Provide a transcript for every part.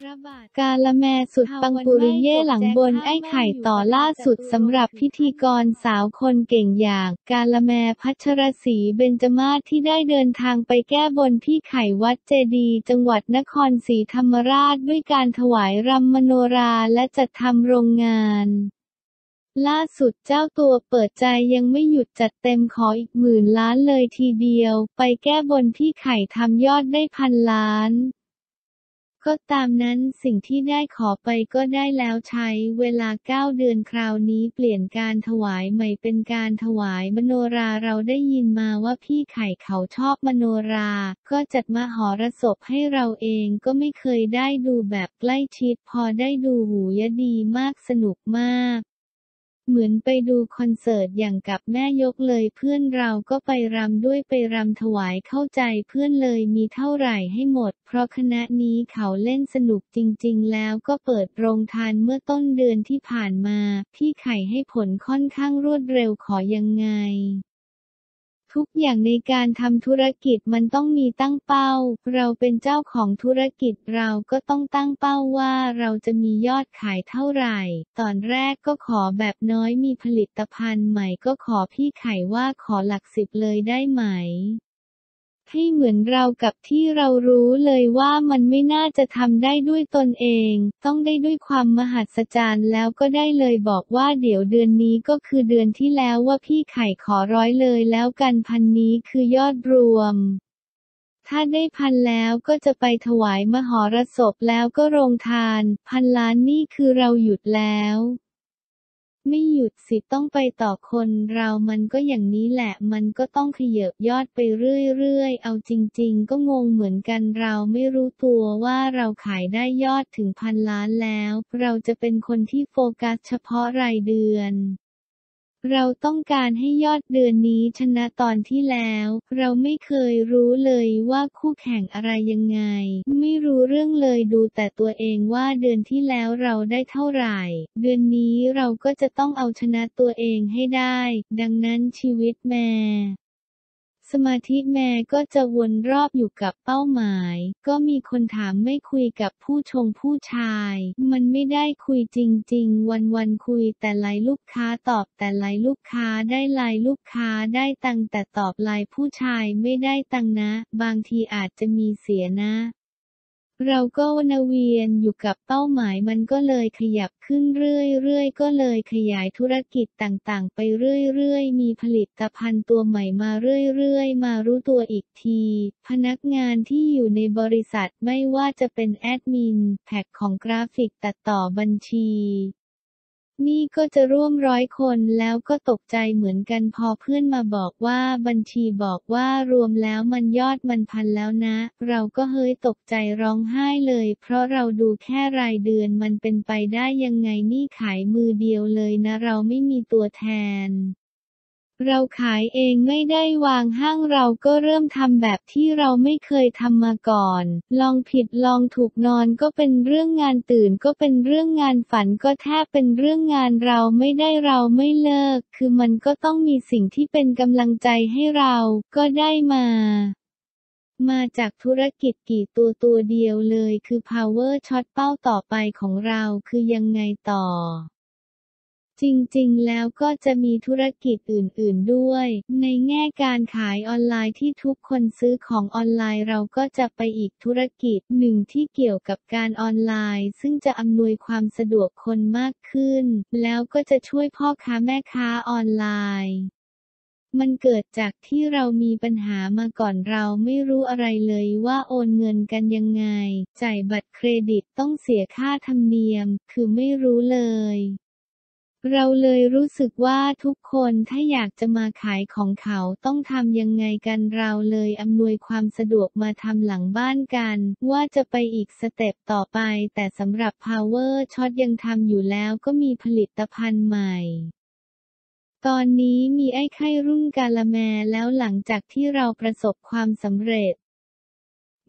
พระบาทกาละแมสุดปังปุริเย่หลังบนไอ้ไข่ต่อล่าสุดสำหรับพิธีกรสาวคนเก่งอย่างกาละแมพัชรศรีเบญจมาศที่ได้เดินทางไปแก้บนพี่ไข่วัดเจดีย์จังหวัดนครศรีธรรมราชด้วยการถวายรำมโนราและจัดทำโรงงานล่าสุดเจ้าตัวเปิดใจยังไม่หยุดจัดเต็มขออีก10,000 ล้านเลยทีเดียวไปแก้บนพี่ไข่ทำยอดได้1,000 ล้านก็ตามนั้นสิ่งที่ได้ขอไปก็ได้แล้วใช้เวลา9 เดือนคราวนี้เปลี่ยนการถวายใหม่เป็นการถวายมโนราเราได้ยินมาว่าพี่ไข่เขาชอบมโนราก็จัดมหรสพให้เราเองก็ไม่เคยได้ดูแบบใกล้ชิดพอได้ดูหูยดีมากสนุกมากเหมือนไปดูคอนเสิร์ตอย่างกับแม่ยกเลยเพื่อนเราก็ไปรำด้วยไปรำถวายเข้าใจเพื่อนเลยมีเท่าไหร่ให้หมดเพราะคณะนี้เขาเล่นสนุกจริงๆแล้วก็เปิดโรงทานเมื่อต้นเดือนที่ผ่านมาพี่ไข่ให้ผลค่อนข้างรวดเร็วขอยังไงทุกอย่างในการทำธุรกิจมันต้องมีตั้งเป้าเราเป็นเจ้าของธุรกิจเราก็ต้องตั้งเป้าว่าเราจะมียอดขายเท่าไหร่ตอนแรกก็ขอแบบน้อยมีผลิตภัณฑ์ใหม่ก็ขอพี่ไข่ว่าขอหลัก10เลยได้ไหมให้เหมือนเรากับที่เรารู้เลยว่ามันไม่น่าจะทำได้ด้วยตนเองต้องได้ด้วยความมหัศจรรย์แล้วก็ได้เลยบอกว่าเดี๋ยวเดือนนี้ก็คือเดือนที่แล้วว่าพี่ไข่ขอ100เลยแล้วกัน1,000นี้คือยอดรวมถ้าได้1,000แล้วก็จะไปถวายมหรสพแล้วก็โรงทาน1,000 ล้านนี่คือเราหยุดแล้วไม่หยุดสิต้องไปต่อคนเรามันก็อย่างนี้แหละมันก็ต้องเขยิบยอดไปเรื่อยๆเอาจริงๆก็งงเหมือนกันเราไม่รู้ตัวว่าเราขายได้ยอดถึง1,000 ล้านแล้วเราจะเป็นคนที่โฟกัสเฉพาะรายเดือนเราต้องการให้ยอดเดือนนี้ชนะตอนที่แล้วเราไม่เคยรู้เลยว่าคู่แข่งอะไรยังไงไม่รู้เรื่องเลยดูแต่ตัวเองว่าเดือนที่แล้วเราได้เท่าไหร่เดือนนี้เราก็จะต้องเอาชนะตัวเองให้ได้ดังนั้นชีวิตแม่สมาธิแม่ก็จะวนรอบอยู่กับเป้าหมายก็มีคนถามไม่คุยกับผู้ชายมันไม่ได้คุยจริงๆวันๆคุยแต่ไลน์ลูกค้าตอบแต่ไลน์ลูกค้าได้ไลน์ลูกค้าได้ตังค์แต่ตอบไลน์ผู้ชายไม่ได้ตังค์นะบางทีอาจจะมีเสียนะเราก็วนเวียนอยู่กับเป้าหมายมันก็เลยขยับขึ้นเรื่อยๆก็เลยขยายธุรกิจต่างๆไปเรื่อยๆมีผลิตภัณฑ์ตัวใหม่มาเรื่อยๆมารู้ตัวอีกทีพนักงานที่อยู่ในบริษัทไม่ว่าจะเป็นแอดมินแพ็คของกราฟิกตัดต่อบัญชีนี่ก็จะร่วม100 คนแล้วก็ตกใจเหมือนกันพอเพื่อนมาบอกว่าบัญชีบอกว่ารวมแล้วมันยอดมัน1,000แล้วนะเราก็เฮ้ยตกใจร้องไห้เลยเพราะเราดูแค่รายเดือนมันเป็นไปได้ยังไงนี่ขายมือเดียวเลยนะเราไม่มีตัวแทนเราขายเองไม่ได้วางห้างเราก็เริ่มทำแบบที่เราไม่เคยทำมาก่อนลองผิดลองถูกนอนก็เป็นเรื่องงานตื่นก็เป็นเรื่องงานฝันก็แทบเป็นเรื่องงานเราไม่ได้เราไม่เลิกคือมันก็ต้องมีสิ่งที่เป็นกำลังใจให้เราก็ได้มาจากธุรกิจกี่ตัวเดียวเลยคือ Power Shot เป้าต่อไปของเราคือยังไงต่อจริงๆแล้วก็จะมีธุรกิจอื่นๆด้วยในแง่การขายออนไลน์ที่ทุกคนซื้อของออนไลน์เราก็จะไปอีกธุรกิจหนึ่งที่เกี่ยวกับการออนไลน์ซึ่งจะอำนวยความสะดวกคนมากขึ้นแล้วก็จะช่วยพ่อค้าแม่ค้าออนไลน์มันเกิดจากที่เรามีปัญหามาก่อนเราไม่รู้อะไรเลยว่าโอนเงินกันยังไงจ่ายบัตรเครดิตต้องเสียค่าธรรมเนียมคือไม่รู้เลยเราเลยรู้สึกว่าทุกคนถ้าอยากจะมาขายของเขาต้องทำยังไงกันเราเลยอำนวยความสะดวกมาทำหลังบ้านกันว่าจะไปอีกสเต็ปต่อไปแต่สำหรับ Power Shot ยังทำอยู่แล้วก็มีผลิตภัณฑ์ใหม่ตอนนี้มีไอ้ไข่รุ่นกาละแมแล้วหลังจากที่เราประสบความสำเร็จ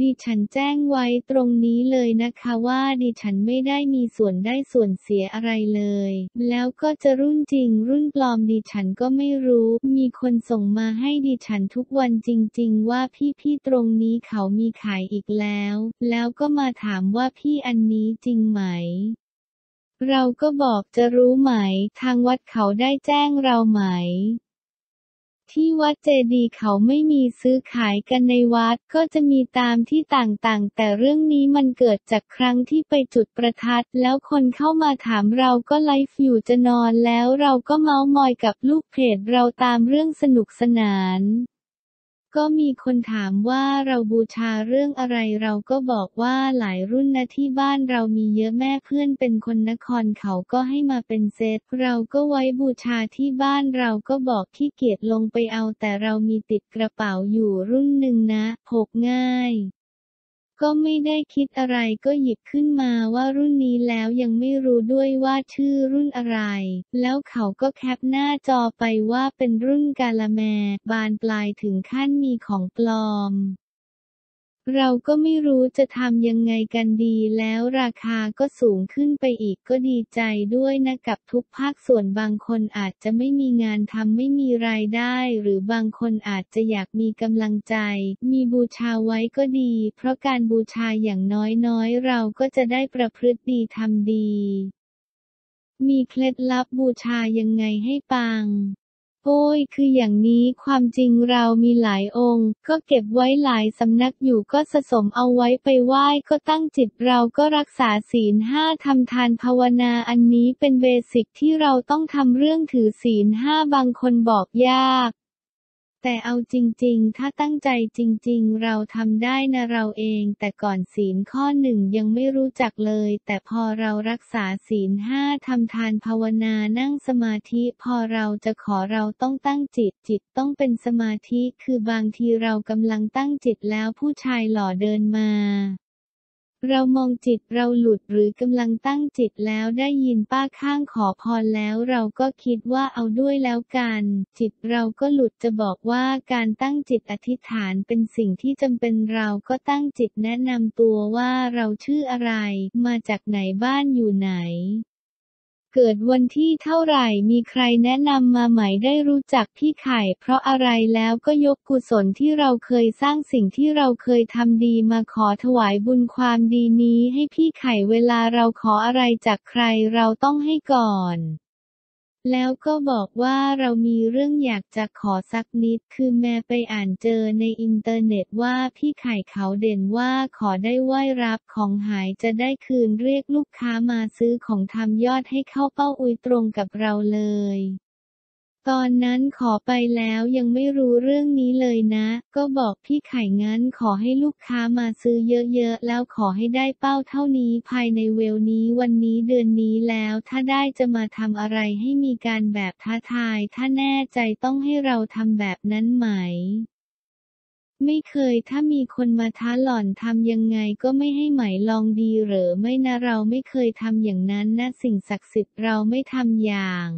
ดิฉันแจ้งไว้ตรงนี้เลยนะคะว่าดิฉันไม่ได้มีส่วนได้ส่วนเสียอะไรเลยแล้วก็จะรุ่นจริงรุ่นปลอมดิฉันก็ไม่รู้มีคนส่งมาให้ดิฉันทุกวันจริงๆว่าพี่ตรงนี้เขามีขายอีกแล้วก็มาถามว่าพี่อันนี้จริงไหมเราก็บอกจะรู้ไหมทางวัดเขาได้แจ้งเราไหมที่วัดเจดีย์เขาไม่มีซื้อขายกันในวัดก็จะมีตามที่ต่างๆแต่เรื่องนี้มันเกิดจากครั้งที่ไปจุดประทัดแล้วคนเข้ามาถามเราก็ไลฟ์อยู่จะนอนแล้วเราก็เม้ามอยกับลูกเพจเราตามเรื่องสนุกสนานก็มีคนถามว่าเราบูชาเรื่องอะไรเราก็บอกว่าหลายรุ่นนะที่บ้านเรามีเยอะแม่เพื่อนเป็นคนนครเขาก็ให้มาเป็นเซตเราก็ไว้บูชาที่บ้านเราก็บอกขี้เกียจลงไปเอาแต่เรามีติดกระเป๋าอยู่รุ่นหนึ่งนะพกง่ายก็ไม่ได้คิดอะไรก็หยิบขึ้นมาว่ารุ่นนี้แล้วยังไม่รู้ด้วยว่าชื่อรุ่นอะไรแล้วเขาก็แคปหน้าจอไปว่าเป็นรุ่นกาละแมบานปลายถึงขั้นมีของปลอมเราก็ไม่รู้จะทำยังไงกันดีแล้วราคาก็สูงขึ้นไปอีกก็ดีใจด้วยนะกับทุกภาคส่วนบางคนอาจจะไม่มีงานทำไม่มีรายได้หรือบางคนอาจจะอยากมีกำลังใจมีบูชาไว้ก็ดีเพราะการบูชาอย่างน้อยเราก็จะได้ประพฤติดีทำดีมีเคล็ดลับบูชายังไงให้ปังโอ้ยคืออย่างนี้ความจริงเรามีหลายองค์ก็เก็บไว้หลายสำนักอยู่ก็สะสมเอาไว้ไปไหว้ก็ตั้งจิตเราก็รักษาศีลห้าทำทานภาวนาอันนี้เป็นเบสิกที่เราต้องทำเรื่องถือศีลห้าบางคนบอกยากแต่เอาจริงๆถ้าตั้งใจจริงๆเราทำได้นะเราเองแต่ก่อนศีลข้อหนึ่งยังไม่รู้จักเลยแต่พอเรารักษาศีลห้าทำทานภาวนานั่งสมาธิพอเราจะขอเราต้องตั้งจิตต้องเป็นสมาธิคือบางทีเรากำลังตั้งจิตแล้วผู้ชายหล่อเดินมาเรามองจิตเราหลุดหรือกำลังตั้งจิตแล้วได้ยินป้าข้างขอพรแล้วเราก็คิดว่าเอาด้วยแล้วกันจิตเราก็หลุดจะบอกว่าการตั้งจิตอธิษฐานเป็นสิ่งที่จำเป็นเราก็ตั้งจิตแนะนำตัวว่าเราชื่ออะไรมาจากไหนบ้านอยู่ไหนเกิดวันที่เท่าไหร่มีใครแนะนำมาไหมได้รู้จักพี่ไข่เพราะอะไรแล้วก็ยกกุศลที่เราเคยสร้างสิ่งที่เราเคยทำดีมาขอถวายบุญความดีนี้ให้พี่ไข่เวลาเราขออะไรจากใครเราต้องให้ก่อนแล้วก็บอกว่าเรามีเรื่องอยากจะขอสักนิดคือแม่ไปอ่านเจอในอินเทอร์เน็ตว่าพี่ไข่เขาเด่นว่าขอได้ไหว้รับของหายจะได้คืนเรียกลูกค้ามาซื้อของทำยอดให้เข้าเป้าตรงกับเราเลยตอนนั้นขอไปแล้วยังไม่รู้เรื่องนี้เลยนะก็บอกพี่ไข่งั้นขอให้ลูกค้ามาซื้อเยอะๆแล้วขอให้ได้เป้าเท่านี้ภายในเวลนี้วันนี้เดือนนี้แล้วถ้าได้จะมาทำอะไรให้มีการแบบท้าทายถ้าแน่ใจต้องให้เราทำแบบนั้นไหมไม่เคยถ้ามีคนมาท้าหล่อนทำยังไงก็ไม่ให้ไหมลองดีเหรอไม่นะเราไม่เคยทำอย่างนั้นนะสิ่งศักดิ์สิทธิ์เราไม่ทำอย่าง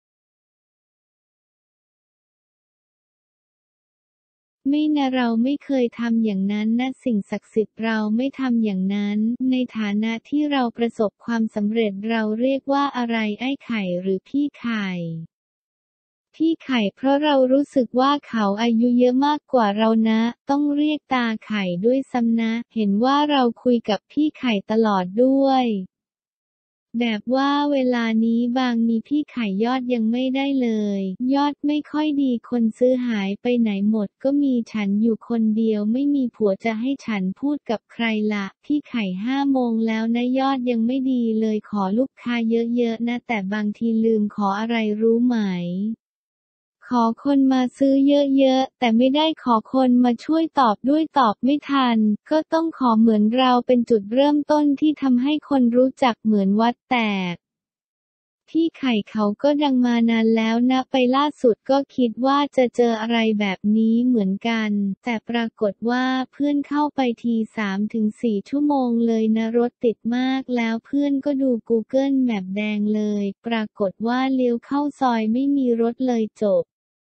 ไม่นะเราไม่เคยทำอย่างนั้นนะสิ่งศักดิ์สิทธิ์เราไม่ทำอย่างนั้นในฐานะที่เราประสบความสำเร็จเราเรียกว่าอะไรไอ้ไข่หรือพี่ไข่พี่ไข่เพราะเรารู้สึกว่าเขาอายุเยอะมากกว่าเรานะต้องเรียกตาไข่ด้วยซ้ำนะเห็นว่าเราคุยกับพี่ไข่ตลอดด้วยแบบว่าเวลานี้บางมีพี่ไข่ยอดยังไม่ได้เลยยอดไม่ค่อยดีคนซื้อหายไปไหนหมดก็มีฉันอยู่คนเดียวไม่มีผัวจะให้ฉันพูดกับใครละพี่ไข่5 โมงแล้วนะยอดยังไม่ดีเลยขอลูกค้าเยอะๆนะแต่บางทีลืมขออะไรรู้ไหมขอคนมาซื้อเยอะๆแต่ไม่ได้ขอคนมาช่วยตอบด้วยตอบไม่ทันก็ต้องขอเหมือนเราเป็นจุดเริ่มต้นที่ทำให้คนรู้จักเหมือนวัดแตกพี่ไข่เขาก็ดังมานานแล้วนะไปล่าสุดก็คิดว่าจะเจออะไรแบบนี้เหมือนกันแต่ปรากฏว่าเพื่อนเข้าไปที3 ถึง 4 ชั่วโมงเลยนะรถติดมากแล้วเพื่อนก็ดู Google Map แดงเลยปรากฏว่าเลี้ยวเข้าซอยไม่มีรถเลยจบ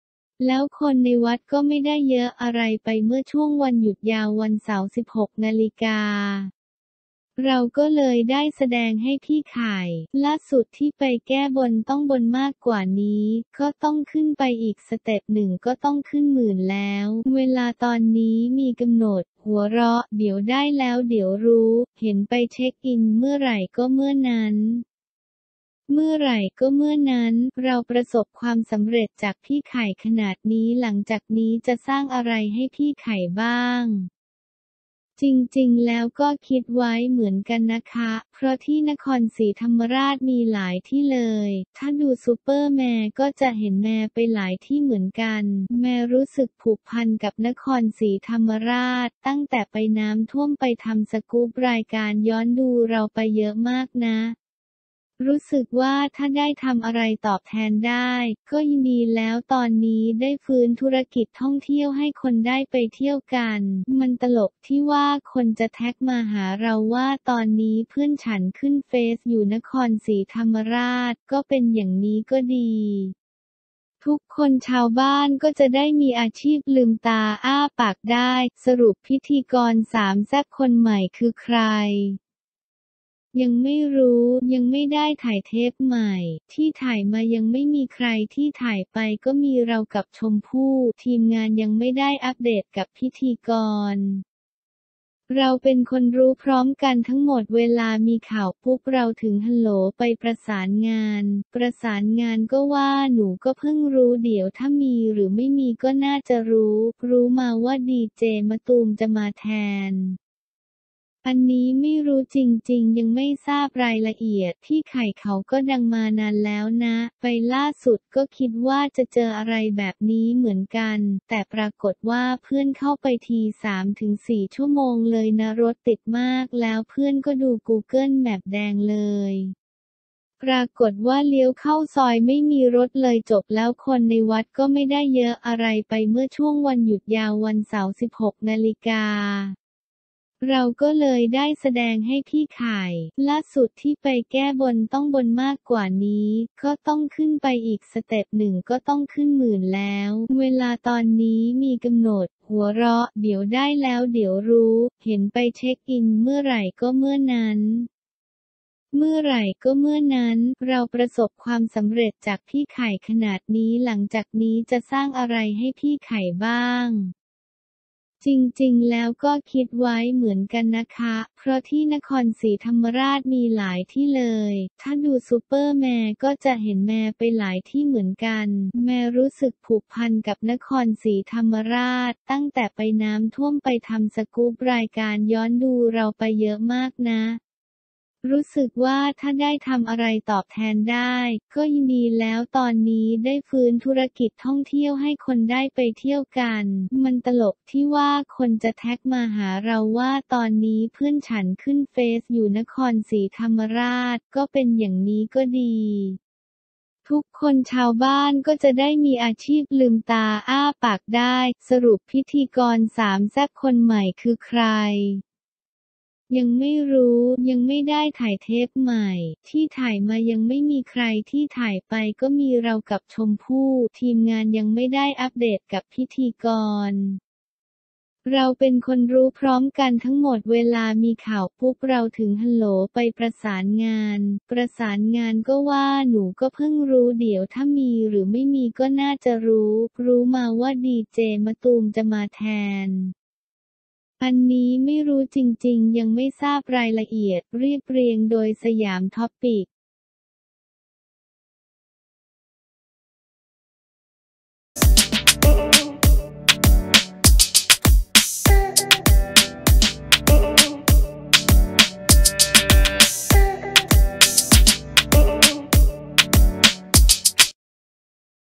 แล้วคนในวัดก็ไม่ได้เยอะอะไรไปเมื่อช่วงวันหยุดยาววันเสาร์ 16 นาฬิกาเราก็เลยได้แสดงให้พี่ไข่ล่าสุดที่ไปแก้บนต้องบนมากกว่านี้ก็ต้องขึ้นไปอีกสเต็ปหนึ่งก็ต้องขึ้น10,000แล้วเวลาตอนนี้มีกำหนดหัวเราะเดี๋ยวได้แล้วเดี๋ยวรู้เห็นไปเช็คอินเมื่อไหร่ก็เมื่อนั้นเมื่อไหร่ก็เมื่อนั้นเราประสบความสำเร็จจากพี่ไข่ขนาดนี้หลังจากนี้จะสร้างอะไรให้พี่ไข่บ้างจริงๆแล้วก็คิดไว้เหมือนกันนะคะ เพราะที่นครศรีธรรมราชมีหลายที่เลย ถ้าดูซูเปอร์แมร์ก็จะเห็นแมร์ไปหลายที่เหมือนกัน แมร์รู้สึกผูกพันกับนครศรีธรรมราชตั้งแต่ไปน้ำท่วมไปทำสกู๊ปรายการย้อนดูเราไปเยอะมากนะรู้สึกว่าถ้าได้ทำอะไรตอบแทนได้ก็ยินดีแล้วตอนนี้ได้ฟื้นธุรกิจท่องเที่ยวให้คนได้ไปเที่ยวกันมันตลกที่ว่าคนจะแท็กมาหาเราว่าตอนนี้เพื่อนฉันขึ้นเฟซอยู่นครศรีธรรมราชก็เป็นอย่างนี้ก็ดีทุกคนชาวบ้านก็จะได้มีอาชีพลืมตาอ้าปากได้สรุปพิธีกรสามแซ่บคนใหม่คือใครยังไม่รู้ยังไม่ได้ถ่ายเทปใหม่ที่ถ่ายมายังไม่มีใครที่ถ่ายไปก็มีเรากับชมพู่ทีมงานยังไม่ได้อัปเดตกับพิธีกรเราเป็นคนรู้พร้อมกันทั้งหมดเวลามีข่าวปุ๊บเราถึงฮัลโหลไปประสานงานก็ว่าหนูก็เพิ่งรู้เดี๋ยวถ้ามีหรือไม่มีก็น่าจะรู้มาว่าดีเจมะตูมจะมาแทนอันนี้ไม่รู้จริงๆยังไม่ทราบรายละเอียดพี่ไข่เขาก็ดังมานานแล้วนะไปล่าสุดก็คิดว่าจะเจออะไรแบบนี้เหมือนกันแต่ปรากฏว่าเพื่อนเข้าไปที 3-4 ชั่วโมงเลยนะรถติดมากแล้วเพื่อนก็ดู Google Map แดงเลยปรากฏว่าเลี้ยวเข้าซอยไม่มีรถเลยจบแล้วคนในวัดก็ไม่ได้เยอะอะไรไปเมื่อช่วงวันหยุดยาววันเสาร์ 16 นาฬิกาเราก็เลยได้แสดงให้พี่ไข่ล่าสุดที่ไปแก้บนต้องบนมากกว่านี้ก็ต้องขึ้นไปอีกสเต็ปหนึ่งก็ต้องขึ้น10,000แล้วเวลาตอนนี้มีกำหนดหัวเราะเดี๋ยวได้แล้วเดี๋ยวรู้เห็นไปเช็คอินเมื่อไหร่ก็เมื่อนั้นเมื่อไหร่ก็เมื่อนั้นเราประสบความสำเร็จจากพี่ไข่ขนาดนี้หลังจากนี้จะสร้างอะไรให้พี่ไข่บ้างจริงๆแล้วก็คิดไว้เหมือนกันนะคะ เพราะที่นครศรีธรรมราชมีหลายที่เลย ถ้าดูซูเปอร์แมร์ก็จะเห็นแมร์ไปหลายที่เหมือนกัน แมร์รู้สึกผูกพันกับนครศรีธรรมราชตั้งแต่ไปน้ำท่วมไปทำสกู๊ปรายการย้อนดูเราไปเยอะมากนะรู้สึกว่าถ้าได้ทำอะไรตอบแทนได้ก็ยินดีแล้วตอนนี้ได้ฟื้นธุรกิจท่องเที่ยวให้คนได้ไปเที่ยวกันมันตลกที่ว่าคนจะแท็กมาหาเราว่าตอนนี้เพื่อนฉันขึ้นเฟซอยู่นครศรีธรรมราชก็เป็นอย่างนี้ก็ดีทุกคนชาวบ้านก็จะได้มีอาชีพลืมตาอ้าปากได้สรุปพิธีกรสามแซ่บคนใหม่คือใครยังไม่รู้ยังไม่ได้ถ่ายเทปใหม่ที่ถ่ายมายังไม่มีใครที่ถ่ายไปก็มีเรากับชมพู่ทีมงานยังไม่ได้อัปเดตกับพิธีกรเราเป็นคนรู้พร้อมกันทั้งหมดเวลามีข่าวปุ๊บเราถึงฮัลโหลไปประสานงานก็ว่าหนูก็เพิ่งรู้เดี๋ยวถ้ามีหรือไม่มีก็น่าจะรู้มาว่าดีเจมะตูมจะมาแทนอันนี้ไม่รู้จริงๆยังไม่ทราบรายละเอียดเรียบเรียงโดยสยามท็อปิก